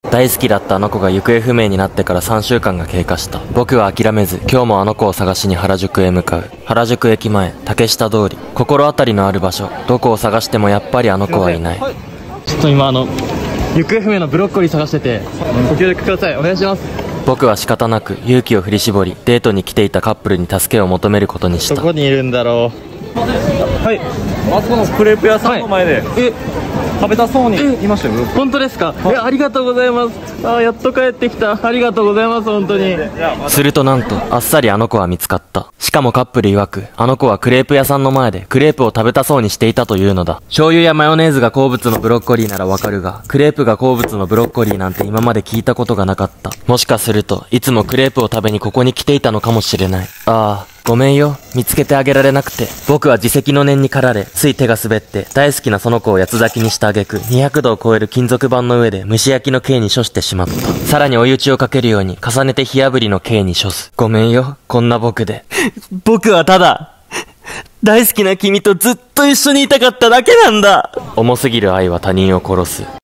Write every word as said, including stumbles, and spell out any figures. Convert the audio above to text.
大好きだったあの子が行方不明になってからさんしゅうかんが経過した。僕は諦めず、今日もあの子を探しに原宿へ向かう。原宿駅前、竹下通り、心当たりのある場所、どこを探してもやっぱりあの子はいない。 はい、ちょっと今あの行方不明のブロッコリー探してて、ご協力ください。お願いします。 僕は仕方なく勇気を振り絞り、デートに来ていたカップルに助けを求めることにした。 どこにいるんだろう。はい、 あそこのクレープ屋さんの前で、 はい、え食べたそうにいましたよ。 本当ですか。え、ありがとうございます。あ、やっと帰ってきた。ありがとうございます、本当に。 するとなんとあっさりあの子は見つかった。しかもカップル曰く、あの子はクレープ屋さんの前でクレープを食べたそうにしていたというのだ。醤油やマヨネーズが好物のブロッコリーならわかるが、クレープが好物のブロッコリーなんて今まで聞いたことがなかった。もしかするといつもクレープを食べにここに来ていたのかもしれない。ああ、ごめんよ。見つけてあげられなくて。僕は自責の念に駆られ、つい手が滑って、大好きなその子を八つ咲きにした挙句、にひゃくどを超える金属板の上で蒸し焼きの刑に処してしまった。さらに追い打ちをかけるように、重ねて火炙りの刑に処す。ごめんよ。こんな僕で。僕はただ、大好きな君とずっと一緒にいたかっただけなんだ。重すぎる愛は他人を殺す。